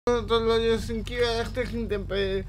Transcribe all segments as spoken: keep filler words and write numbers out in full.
Eu sunt Chiu, iar suntem pe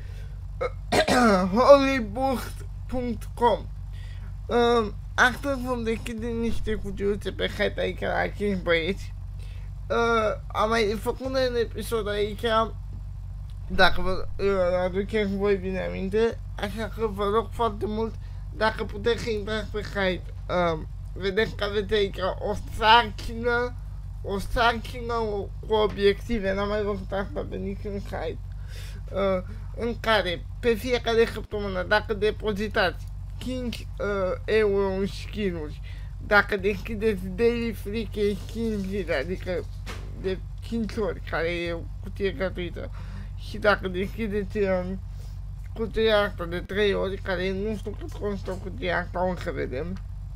hollybook punct com. Uh, astăzi vom deschide niște cutiuțe pe hype aici la cinci băieți. Uh, am mai făcut un episod aici, dacă vă uh, aduceți voi bine aminte, așa că vă rog foarte mult, dacă puteți să intrați pe hype. Uh, vedeți că aveți aici o sarcină, o sarcină cu obiective, n-am mai văzut asta pe niciun site, uh, în care pe fiecare săptămână, dacă depozitați cinci uh, euro în skin-uri, dacă deschideți daily free cash cinci zile, adică de cinci ori, care e o cutie gratuită, și dacă deschideți uh, cutia asta de trei ori, care nu știu cât costă cutia asta, o să vedem,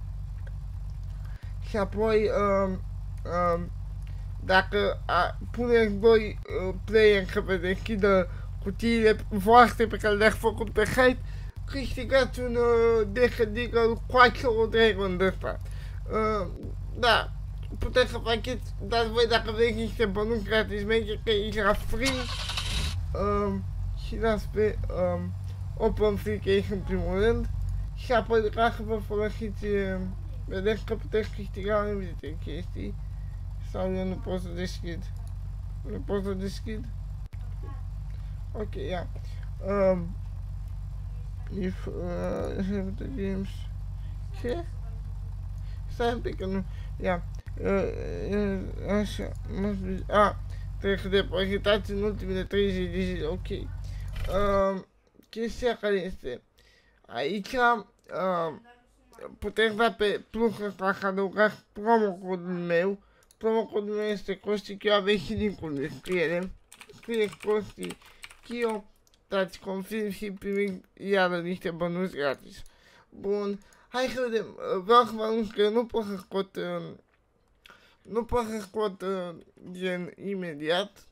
și apoi uh, uh, dacă a, puneți doi uh, player să vă deschidă cutiile voastre pe care le-ați făcut pe site, câștigați un uh, Death Deagle Quattro Dragon de ăsta. Uh, da, puteți să faceți, dar voi dacă vreți niște bănuți gratis, mergeți pe aici la free uh, și dați pe uh, Open Free Cash în primul rând și apoi ca să vă folosiți, uh, vedeți că puteți câștiga anumite chestii. Sau eu nu pot să deschid. Nu pot să deschid? Ok, ia. Um, if uh, have the games. Ce? Stai un pic că nu. Ia. Uh, uh, așa. Must be. Ah, trebuie să depozitați în ultimele treizeci de zile. Ok. Uh, chestia care este. Aici uh, puteți da pe plusul ăsta să adăugați promo-codul meu. Promo-codul meu este CostiChio, aveți și link-ul de scriere. Scrieți CostiChio, dați confirm și primiți iară niște bănuți gratis. Bun, hai să vedem. Vreau să vă anunț că nu pot să scot, nu pot să scot gen imediat.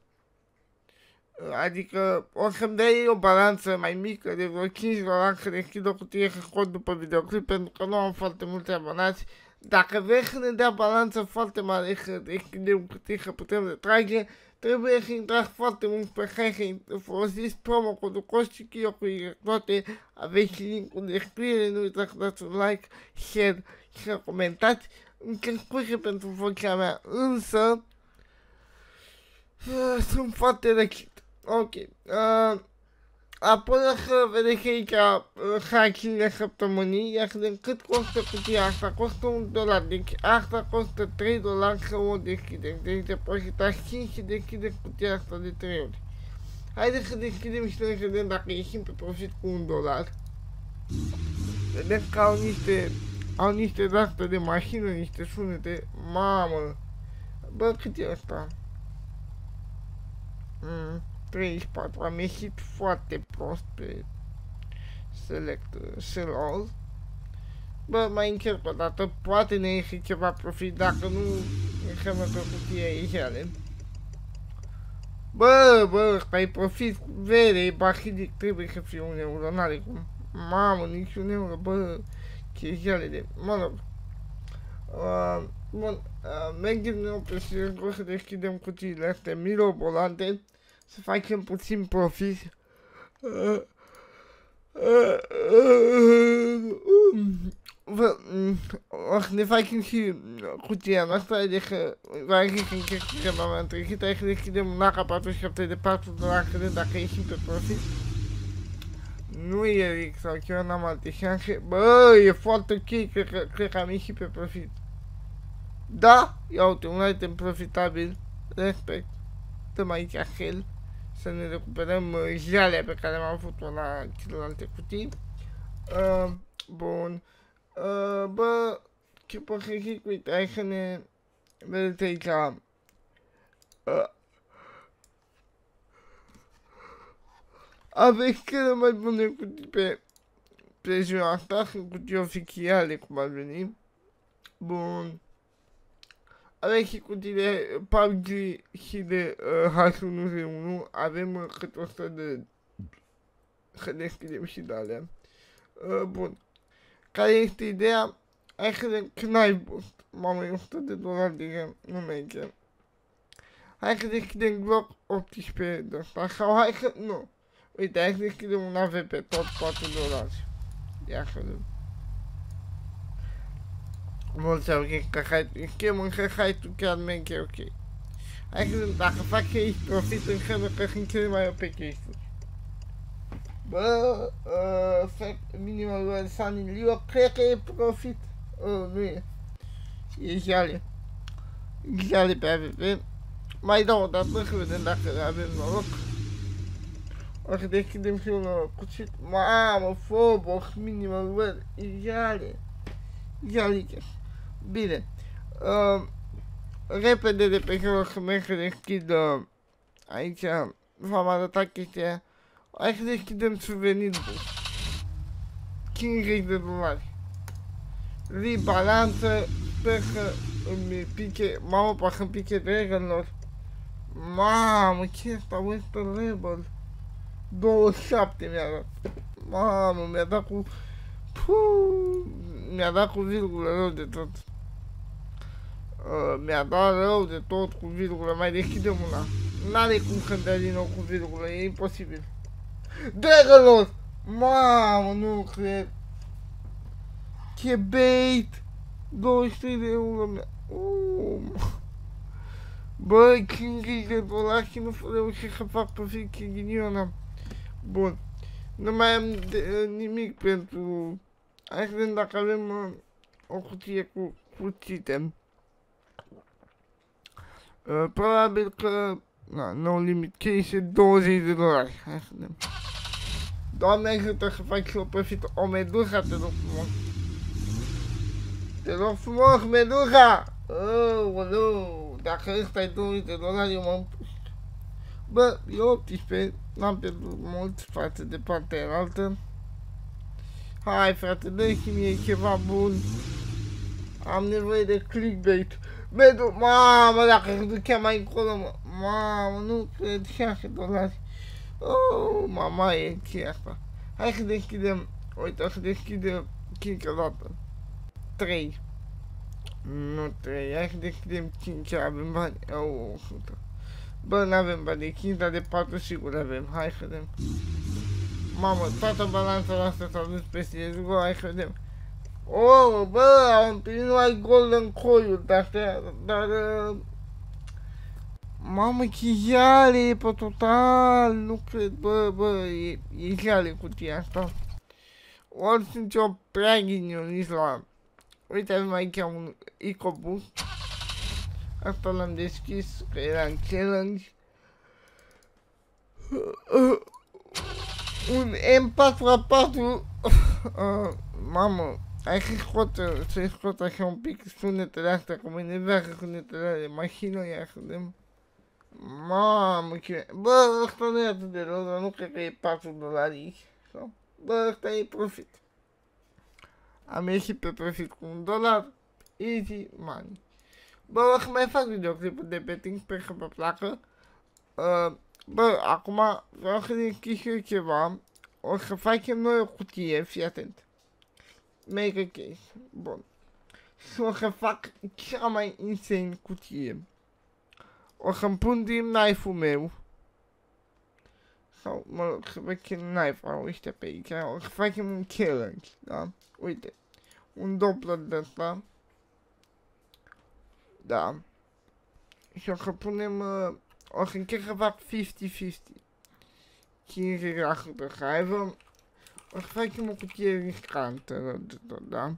Adică o să-mi dea ei o balanță mai mică de vreo cinci dolari să deschid o cutie să scot după videoclip, pentru că nu am foarte mulți abonați. Dacă vreți să ne dea balanță foarte mare să deschidem cutii să putem retrage, trebuie să intrați foarte mult pe hai să folosiți promo-codul CostiChio cu toate, aveți și link-ul de descriere, nu uitați să dați un like, share și să comentați. Îmi cer scuze pentru vocea mea, însă uh, sunt foarte răcit. Ok. Uh, Apoi o să vedeți aici uh, hacking-le săptămânii, iar de cât costă cutia asta, costă un dolar, deci asta costă trei dolari să o deschideți, deci depozitați cinci și deschideți cutia asta de trei ori. Haideți să deschidem și să vedem dacă ieșim pe profit cu un dolar. Vedeți că au niște, au niște de-astea de mașină, niște sunete, mamă, bă, cât e asta? Mm. treizeci și patru, am ieșit foarte prost pe select, sell all. Bă, mai încerc o dată, poate ne ieși ceva profit, dacă nu înseamnă că cutia e jale. Bă, bă, ăsta e profit vere, e bahidic, trebuie să fie un euro, n-are cum. Mamă, nici un euro, bă, ce jale de, mă rog. Uh, bun, uh, mergem nou pe stil, o să deschidem cutiile astea mirobolante. Să facem puțin profit. Uh, uh, uh, uh, o să ne facem și cutia noastră, adică v-am zis că încerc că m-am întrecit, hai să deschidem un A K patruzeci și șapte de patru dolari, să vedem dacă ieșim pe profit. Nu e ric sau chiar n-am alte șanse. Bă, e foarte ok, cred că, cred că am ieșit pe profit. Da, ia uite, un item profitabil, respect. Dăm aici hell. Să ne recuperăm uh, jalea pe care am avut-o la celelalte cutii. Uh, bun. Uh, bă, ce pot să zic? Uite, hai să ne... Vedeți aici... Uh, aveți cele mai bune cutii pe... pe ziua asta, sunt cutii oficiale, cum ar veni. Bun. Aveți și cutii de P U B G și de uh, H unu Z unu, avem uh, cât o sută de... să deschidem și de alea. Uh, bun. Care este ideea? Hai să vedem Knife Boost. Mamă, e o sută de dolari de nu merge. Hai că deschidem Glock optsprezece de ăsta. Sau hai că... Nu. Uite, hai să deschidem un A V P tot patru dolari. Ia că nu. Mulți au zis că hai... Chemă că hai tu chiar merge ok. Hai că dacă fac chestii profit înseamnă că sunt cele mai O P chestii. Bă, uh, minimal Sunny, eu cred că e profit. Uh, nu e. E jale. Jale pe A V P. Mai dau o dată să vedem dacă avem noroc. O să deschidem și un cuțit. Mamă, Phobos, minimal well, e jale. Jale. Bine. Uh, repede de pe care o să merg să deschid uh, aici. V-am arătat chestia. Hai să deschidem suvenirul. cincizeci de dolari. Rebalanță. Sper că îmi piche. Mamă, poate să-mi piche Dragonlord. Mamă, ce asta? Western Rebel. douăzeci și șapte mi-a dat. Mamă, mi-a dat cu... Puuu, mi-a dat cu virgulă rău de tot. Uh, mi-a dat rău de tot cu virgulă. Mai deschidem una. N-are cum să-mi dea din nou cu virgulă. E imposibil. Dragonlord! Mamă, nu cred. Ce bait! douăzeci și trei de euro mea. Uh, Băi, cincizeci de dolari și nu reușesc să fac profit, ce ghinion am. Bun. Nu mai am de, nimic pentru... Hai să vedem dacă avem uh, o cutie cu cuțite. Uh, probabil că... Na, no limit case, douăzeci de dolari. Hai să vedem. Doamne ajută să fac și o profit. O medusa, te rog frumos. Te rog frumos, medusa! Oh, nu. Dacă ăsta e douăzeci de dolari, eu m-am pus. Bă, e optsprezece. N-am pierdut mult față de partea altă. Hai, frate, dă-i și mie ceva bun. Am nevoie de clickbait. Medu, mamă, dacă se ducea mai încolo, mă. Mamă, nu cred, șase dolari. Oh, mama, e ce asta. Hai să deschidem, uite, o să deschidem cinci odată. trei. Nu trei, hai să deschidem cinci, avem bani. Oh, o sută. Bă, n-avem bani de cinci, dar de patru sigur avem. Hai să vedem. Mamă, toată balanța asta s-a dus pe C S G O, hai să vedem. Oh, bă, am împlinit numai golden coil de-astea, dar... Uh, mamă, ce jale e pe total, nu cred, bă, bă, e, e jale cutia asta. Ori sunt eu prea ghinionist la... Uite, avem aici un EcoBoost. Asta l-am deschis, că era în challenge. Uh, un M patru A patru. Uh, mamă, hai să scot, să scot așa un pic sunetele astea, că mă enervează sunetele de mașină, ia să vedem. Mamă, ce... Bă, ăsta nu e atât de rău, dar nu cred că e patru dolari. Sau? Bă, ăsta e profit. Am ieșit pe profit cu un dolar. Easy money. Bă, o să mai fac videoclipuri de betting, sper că vă placă. Uh, bă, acum vreau să deschid și eu ceva. O să facem noi o cutie, fii atent. Make a case. Bun. Și o să fac cea mai insane cutie. O să-mi pun din knife-ul meu. Sau, mă rog, să văd ce knife-ul ăștia pe aici. O să facem un challenge, da? Uite. Un Doppler de ăsta. Da. Și o să punem... Uh, o să încerc să fac cincizeci cincizeci. cincizeci la sută. Hai, vă... O să facem o cutie riscantă, da?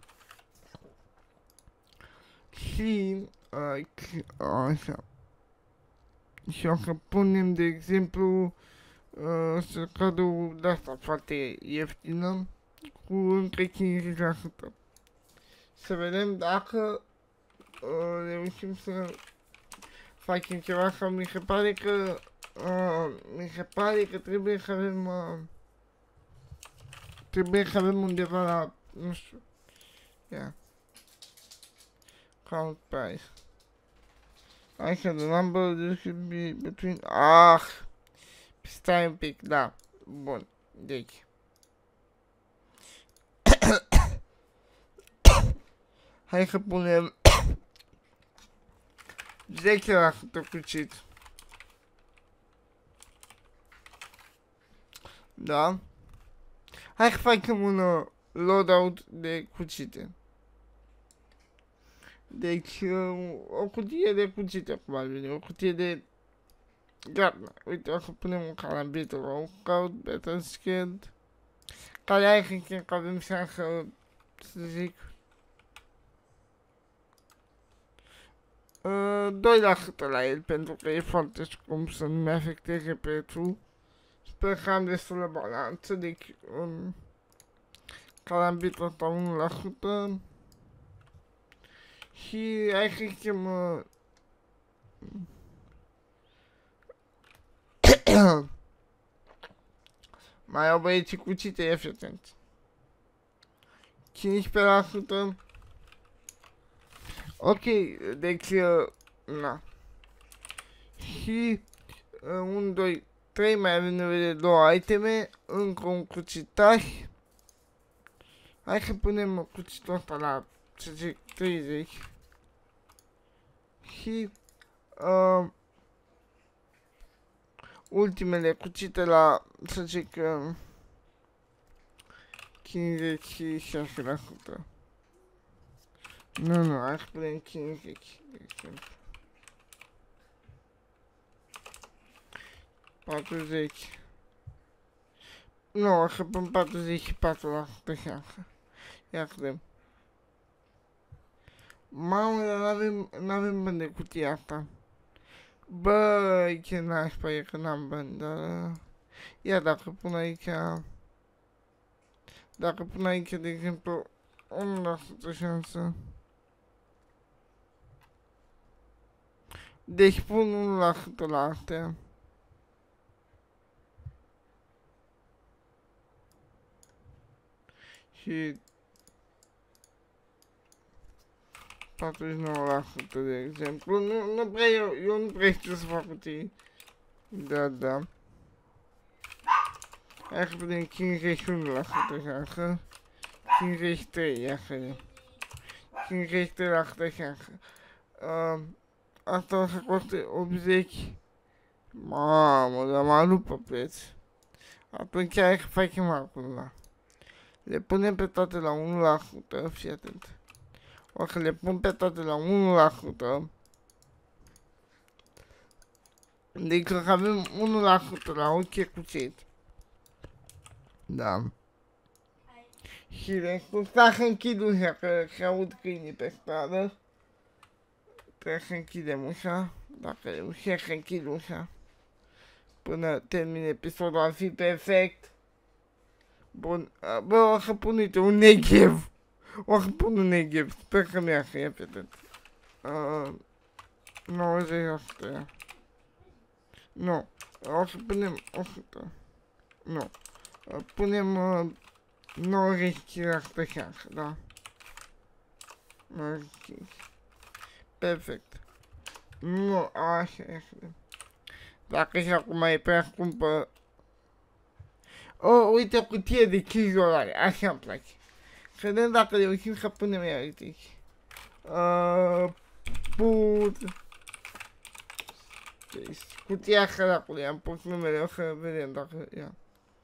Și... Uh, așa. Și o să punem, de exemplu, uh, să cadou de asta foarte ieftină, cu între cincizeci la sută. Să vedem dacă uh, reușim să facem ceva, sau mi se pare că uh, mi se pare că trebuie să avem uh, trebuie să avem undeva la, nu știu, yeah. Count price. I said the number this should be between... Ah! Stai un pic, da. Bun. Deci. Hai să punem zece la sută cucit. Da? Hai să facem un uh, loadout de cuțite. Deci, uh, o cutie de cuțite, probabil, o cutie de... Gata, uite, o să punem un calambit row card, better skilled. Care ai cred că avem șansă, să zic... Uh, doi la sută la el, pentru că e foarte scump să nu-mi afecteze prețul. Sper că am destulă balanță, deci... Um, calambitul ăsta unu la sută. Și hai să zicem... Uh, mai au băieții cuțite, e atenți. cincisprezece la sută. Ok, deci... Uh, na. Și... Uh, unu, doi, trei, mai avem nevoie de două iteme. Încă un cuțitaș. Hai să punem cuțitul ăsta la, să zic, treizeci. Și... Uh, ultimele cuțite la, să zic, uh, cincizeci și șase la sută. Nu, nu, hai să punem cincizeci, de exemplu. patruzeci. Nu, o să pun patruzeci și patru la sută șansă. Ia vedem. Mamă, dar n-avem, n-avem bani de cutia asta. Băi, ce nașpa e că n-am bani, dar... Ia dacă pun aici... Dacă pun aici, de exemplu, unu la sută șansă. Deci pun unu la sută la astea. Și... patruzeci și nouă la sută, de exemplu. Nu, nu prea eu, eu nu prea știu să fac cutii. Da, da. Hai să punem cincizeci și unu la sută șansă. cincizeci și trei, ia să vedem. cincizeci și trei la sută șansă. Uh, asta o să coste optzeci. Mamă, dar m-a luat pe preț. Atunci hai să facem acum. Le punem pe toate la unu la sută, fii atent. O să le pun pe toate la unu la sută. Deci o să avem unu la sută la orice cuțit. Da. Și le spun, stai să închid ușa, că se aud câinii pe stradă. Trebuie să închidem ușa. Dacă reușesc să închid ușa. Până termin episodul, ar fi perfect. Bun, bă, o să pun, uite, un Negev. O să pun un Negev, sper că mi-a să ia pe tot. Uh, nouăzeci la sută. Nu, o să punem o sută. Nu, uh, punem uh, nouăzeci și cinci la sută șansă, da? nouăzeci și cinci. Perfect. Nu, așa este. Dacă și acum e prea scumpă. Oh, uite o cutie de cinci dolari, așa îmi place. Să vedem dacă reușim să punem ea aici. Uh, put. Cutia săracului, am pus numele, o să vedem dacă ia.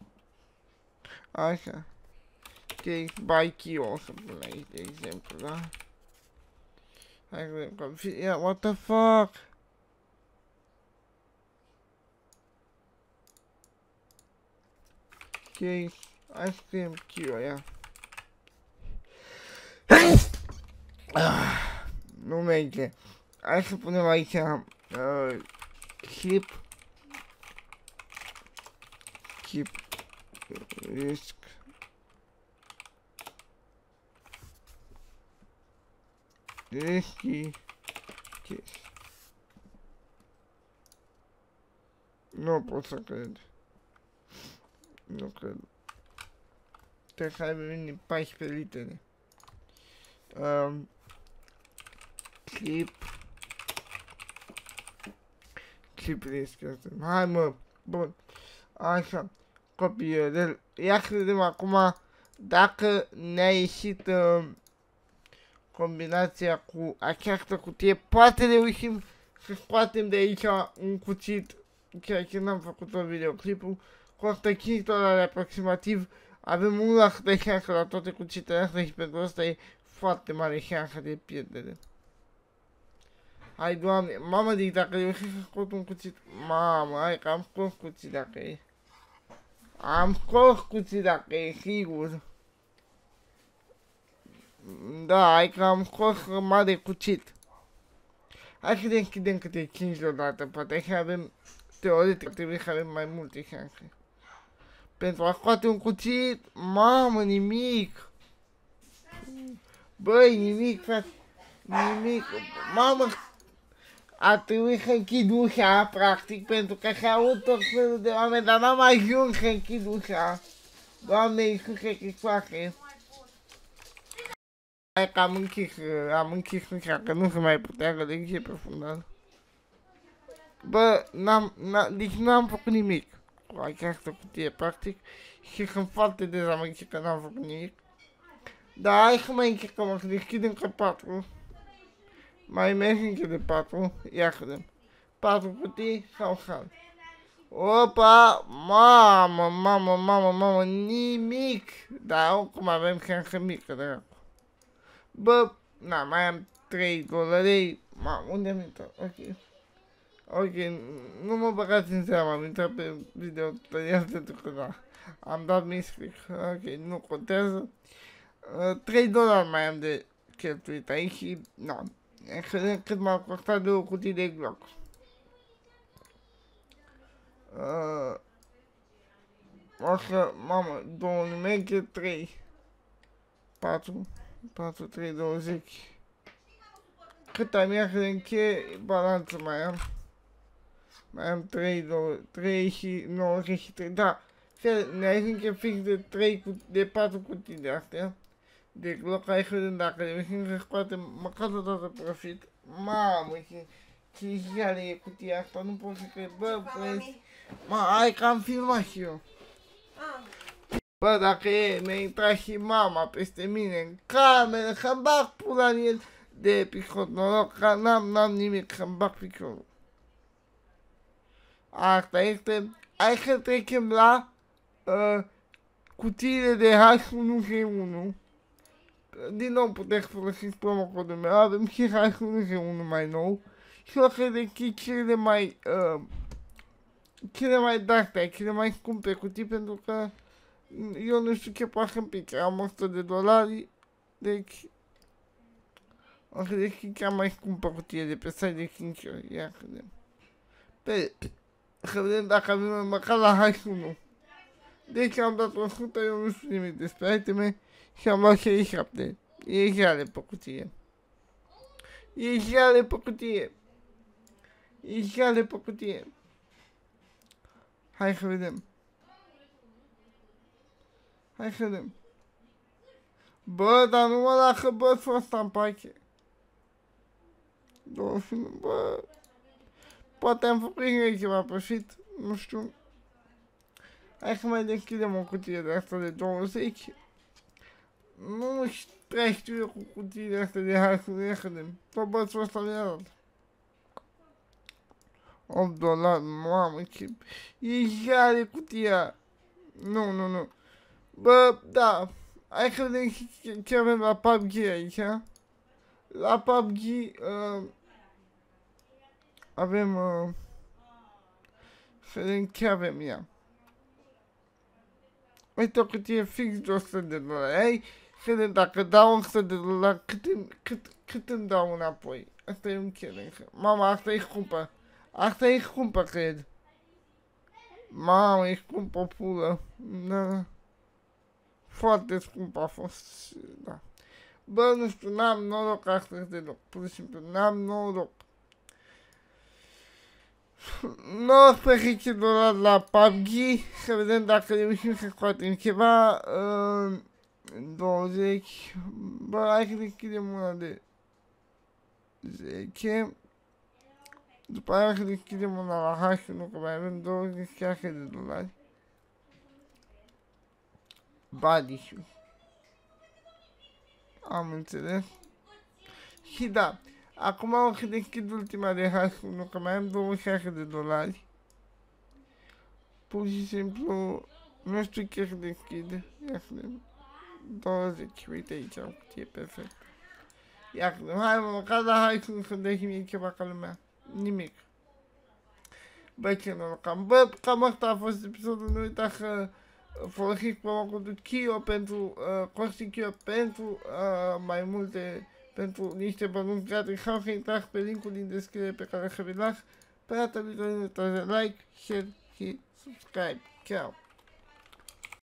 Așa. Ok, by key o să pun aici, de exemplu, da? Hai să vedem cum fi, ia, what the fuck? Ok, hai să scriem key-o, ia. Ah, nu merge. Hai să punem aici uh, keep keep risk risky case. Nu pot să cred. Nu cred. Trebuie să aibă paisprezece litere. Um, clip clip risk. Hai mă, bun. Așa, copii, ia să vedem acum dacă ne-a ieșit uh, combinația cu această cutie. Poate reușim să scoatem de aici un cuțit, ceea ce n-am făcut în videoclipul, costă cinci dolari aproximativ. Avem un lac de șansă la toate cuțitele astea și pentru asta e foarte mare șansă de pierdere. Hai, Doamne, mamă, zic, dacă reușesc să scot un cuțit, mamă, hai că am scos cuțit dacă e. Am scos cuțit dacă e, sigur. Da, hai că am scos mare cuțit. Hai să ne închidem câte cinci deodată, poate așa avem, teoretic, trebuie să avem mai multe șanse. Pentru a scoate un cuțit, mamă, nimic. Băi, nimic, frate, nimic, mamă. A trebuit să închid ușa, practic, pentru că se aud tot felul de oameni, dar n-am ajuns să închid ușa. Doamne Iisuse Hristoase. Hai că am închis, am închis ușa, că nu se mai putea gădește pe fundal. Bă, n-am, deci n-am făcut nimic cu această cutie, practic, și sunt foarte dezamăgit că n-am făcut nimic. Dar hai să mai încercăm, să deschid încă patru. Mai merg încă de patru, ia vedem. patru cutii sau sal. Opa, mamă, mamă, mamă, mamă, nimic. Dar oricum avem șansă mică, dracu. Bă, na, mai am trei dolari. Mamă, unde am intrat? Ok. Ok, nu mă băgați în seama, am intrat pe video tutorial pentru că da, am dat misclick. Ok, nu contează. Uh, trei dolari mai am de cheltuit aici și, na. Să vedem cât m-a costat de o cutie de Glock. Uh, o să, mamă, două numeche, trei, patru, patru, trei, douăzeci. Cât am ia să încheie, balanță mai am. Mai am trei, trei și nouăzeci și trei, da. Ne ajunge fix de trei, de patru cutii de astea. De Glock, hai să vedem dacă reușim să scoatem măcar o dată profit. Mamă, ce, ce jale e cutia asta, nu pot să cred. Bă, băi, mă, hai că am filmat și eu. Bă, dacă e, mi-a intrat și mama peste mine în cameră, să-mi bag pula în el de picot, noroc, că n-am, n-am nimic, să-mi bag piciorul. Asta este, hai să trecem la uh, cutiile de H unu G unu. Din nou puteți folosi promocodul meu, avem și H unu G unu mai nou și o să deschid cele mai, uh, cele mai de-astea, cele mai scumpe cutii, pentru că eu nu știu ce poate să-mi pice, am o sută de dolari, deci o să deschid cea mai scumpă cutie de pe site de cinci ori, ia să vedem. Pe, să vedem dacă avem măcar la H unu. Deci am dat o sută, eu nu știu nimic despre iteme. Și am luat șaizeci și șapte. E jale pe cutie. E jale pe cutie. E jale pe cutie. Hai să vedem. Hai să vedem. Bă, dar nu mă lasă bățul ăsta în pace. douăzeci și unu, bă. Poate am făcut și ceva profit. Nu știu. Hai să mai deschidem o cutie de asta de douăzeci. Nu prea știu eu cu cutiile astea de H unu, să vedem. Tot bățul ăsta mi-a dat. opt dolari, mamă, ce... E jale cutia. Nu, nu, nu. Bă, da. Hai să vedem ce, ce avem la P U B G aici. La P U B G... Uh, avem... Uh, să vedem ce avem ea. Uite o cutie fix de o sută de dolari. Hai să vedem dacă dau o sută de dolari, cât, cât, cât îmi dau înapoi. Asta e un challenge. Mama, asta e scumpă. Asta e scumpă, cred. Mamă, e scumpă pulă. Da. Foarte scumpă a fost. Da. Bă, nu știu, n-am noroc astăzi deloc. Pur și simplu, n-am noroc. nouăsprezece dolari la P U B G. Să vedem dacă reușim să scoatem ceva. Uh, douăzeci. Bă, hai să deschidem una de zece. După aia să deschidem una la H unu, că mai avem douăzeci și șase de dolari. Badișu. Am înțeles. Și da. Acum o să deschid ultima de H unu, că mai am douăzeci și șase de dolari. pur și simplu, nu știu chiar deschid. Iartă, douăzeci, uite aici, o cutie perfect. Iartă, hai mă, măcar la hai să nu se dea mie ceva ca lumea. Nimic. Băi, ce norocam. Bă, cam asta a fost episodul. Nu uita că folosiți promocodul Chio pentru uh, Costi Chio pentru uh, mai multe, pentru niște bănuți gratis. Sau să intrați pe linkul din descriere pe care să vi las. Pe data viitoare, like, share și subscribe. Ciao!